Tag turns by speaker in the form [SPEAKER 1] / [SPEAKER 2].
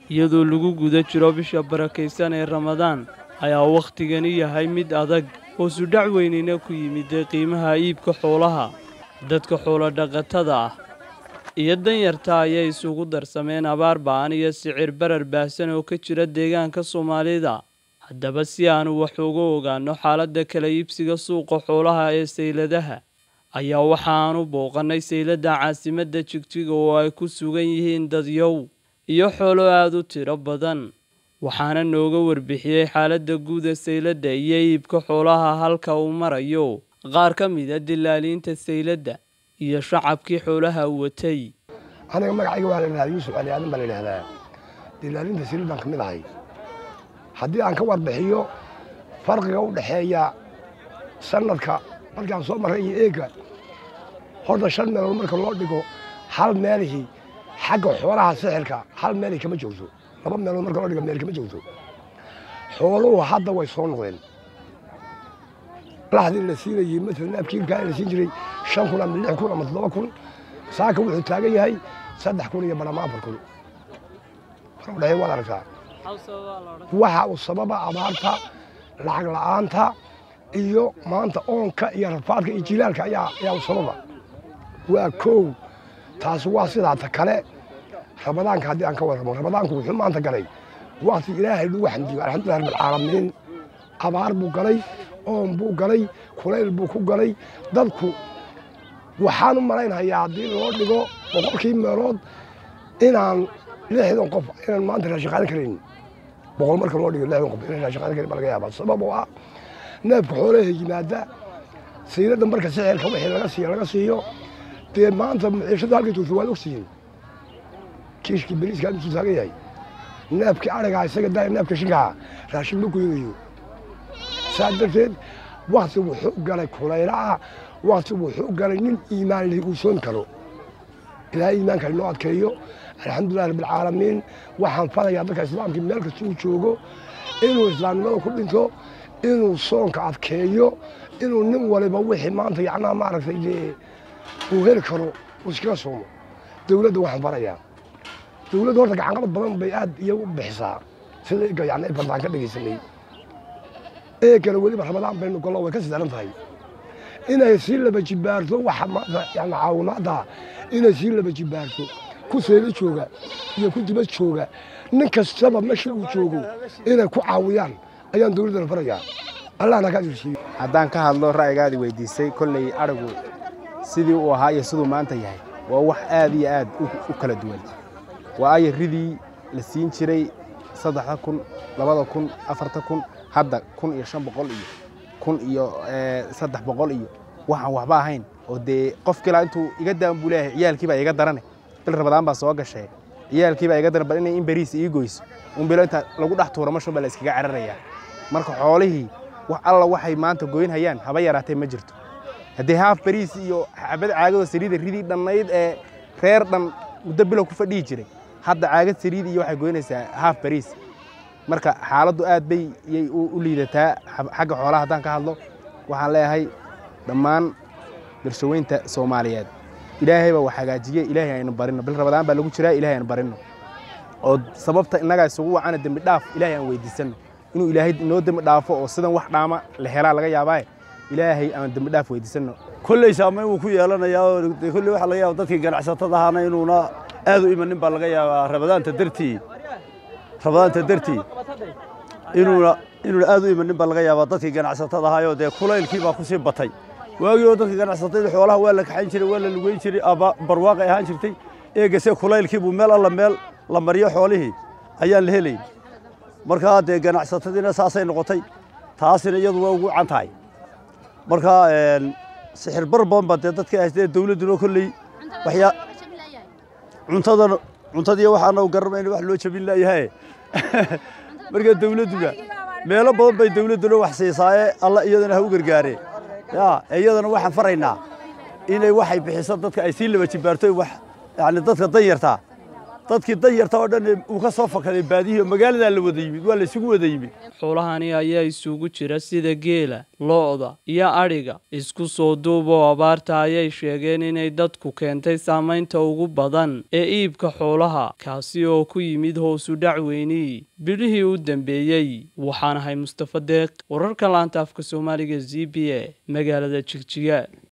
[SPEAKER 1] iyadoo lagu guda jiro bisha barakaysan ee Ramadaan ayaa waqtigani yahay mid adag oo sudhac weynina ku yimid qiimaha iibka xoolaha dadka xoolo dhaqatada ah iyo danyarta ayay isugu darsameen abaar ba'an iyo sicir barar baahsan oo ka jira deegaanka Soomaalida haddaba si aanu wax uga ogaano xaaladda kala iibsiga suuqa xoolaha ee sayladaha ayaa waxaanu booqanay saylada caasimadda Jigjiga oo ay ku sugan yihiin dadyow iyo xoolo aad u tiro badan waxaana nooga warbixiyay xaaladda guud ee saylada iyo iibka xoolaha halka uu marayo qaar ka mid ah dilaaliinta saylada iyo shacabkii xoolaha watay
[SPEAKER 2] aniga magacayga waa la yiraahdaa Yuusuf Ali Aadan baa la yiraahdaa dilaalinta sayladan kamid ahay haddii aan ka warbixiyo farqiga u dhaxeeya sanadka markaan soo maray iyo eega horta 5 meel marka loo dhigo hal meelihii xagga xoolaha sixirka hal meel kama joogto 2 meel marka loo dhigo meel kama joogto xooluhu hadda way soo noqdeen laxdii la siinayay mesela abkiilka la siin jiray 5,000 ama 6,000 ama 7,000 saaka wuxuu taagan yahay 3,000 iyo barama 4,000 waxay wada arkaa waxa uu sababa abaarta lacag la'aanta iyo maanta oonka iyo rafaadka iyo jilaalka ayaa u sababa waa koow taas waa sidaata kale Ramadaanka haddii aan ka warramo Ramadaanku wuxuu maanta galay waqti Ilaahay lagu xamdiyo alxamdulillaah rabbil caalamiin abaar buu galay oon buu galay kulayl buu ku galay dadku waxaan u malaynayaa haddii loo dhigo 100 meelood inaan 60 qof inaan maanta raashin qaadan karin 100 marka loo dhigo 60 qof inaan raashin qaadan karin laga yaabaa sabab oo ah neefka xoolaha yimaada saylada marka sicirka wixii laga siiyo dee maanta maciishada halka joogto waa ogsiin kiishki bariiska intuu taagan yahay neefkii ariga isaga daa neefka shinka raashin ma goynayo saa darteed waqti wuxuu galay kulaylaha waqti wuxuu galay nin iimaan leh uu soon karo ilaahay iimaanka inoo adkeeyo alxamdulillaah rabbil caalamiin waxaan farayaa dadka islaamka meel kasta uu joogo inuu islaamnimada ku dhinto inuu soonka adkeeyo inuu nin waliba wixii maanta yacnaa maaragtay uu heli karo uu iskaga soomo dawladda waxaan farayaa dawladda horta gacanqabad badan bay aad iyagu bixisaa sida iga yacni bardaan ka dhegaysanay eegana weliba Ramadaan baynu gollo way ka sidaran tahay inay sii laba jibaarto waxa maanta yacni caawimaada inay sii laba jibaarto ku saylo jooga iyo ku dibad jooga nin kastaba meesha uu joogo inay ku caawiyaan ayaan dawladda farayaa allahna ka jirsiiyo
[SPEAKER 3] haddaan ka hadlo ra'yigaadi weydiisay kolley arigu sidii uu ahaa iyo siduu maanta yahay waa wax aad iyo aad u kala duwan waa ay ridii la siin jiray 3,000 2,000 4,000 hadda 1,500 iyo 300 iyo waxaan waxba ahayn oo dee qof kale intuu iga daan buu leeyahay ciyaalkii baa iga daranay bil Ramadaan baa soo gashay ciyaalkii baa iga daran bal in bariis ii goyso bilo inta lagu dhax tuuro ma shubal iskaga cararaya marka xoolihii wax alla waxay maanta goyn hayaan haba yaraatay ma jirto haddii haaf bariis iyo xabad caagado saliida ridii dhannayd ee reer dhan muddo bilo ku fadhii jiray hadda caagad saliid iyo waxay goynaysaa haaf bariis marka xaaladdu aad bay u liidataa xagga xoolaha haddaan ka hadlo waxaan leeyahay dhammaan bulshaweynta Soomaaliyeed ilaahay baa wax hagaajiyay ilaahay aynu barino bil Ramadaan baa lagu jiraa ilaahay aynu barino oo sababta inaga isugu wacana dambi dhaaf ilaahay aan weydiisano inuu ilaahay noo dambi dhaafo oo sidan wax dhaama la helaa laga yaabaa ilaahay aan dambi dhaaf weydiisano
[SPEAKER 4] kullay saameyn uu ku yeelanayaa kullay waxa laga yaabaa dadkii ganacsatada ahana inuuna aad u imanin baa laga yaabaa Ramadaanta dartii inuuna aad u imanin baa laga yaabaa dadkii ganacsatada ahaayoo dee kulaylkii baa ku sii batay waagii oo dadkii ganacsatada xoolaha waa la kaxayn jiray waa la lugeyn jiray barwaaqo ahaan jirtay eegase kulaylkii buu meel alla meel la mariyo xoolihii ayaan la helayn markaa dee ganacsatadiina saasay noqotay taasina iyadu waa ugu can tahay markaa sixir bar badan baa dee dadka haystee dawladduna kolley waxyaa cuntadii waxaana u garanayna wax loo jabin leeyahay marka dawladduna meelo badan bay dawladduna wax siisaaye alla iyadana ha u gargaare iyadana waxaan faraynaa inay waxay bixiso dadka ay sii laba jibaarto wax yacni dadka danyarta dadkii danyarta oo dhan uu ka soo fakaday baadiyo magaalada la wada yimid waa la isugu wada yimid
[SPEAKER 1] xoolahani ayaa isugu jira sida geela lo'da iyo ariga isku soo duubo abaarta ayay sheegeen inay dadku keentay saameynta ugu badan ee iibka xoolaha kaasi oo ku yimid hoos u dhac weyni bilihii u dambeeyay waxaan ahay Mustafa Deeq wararka laanta afka Soomaaliga ZBA magaalada Jigjiga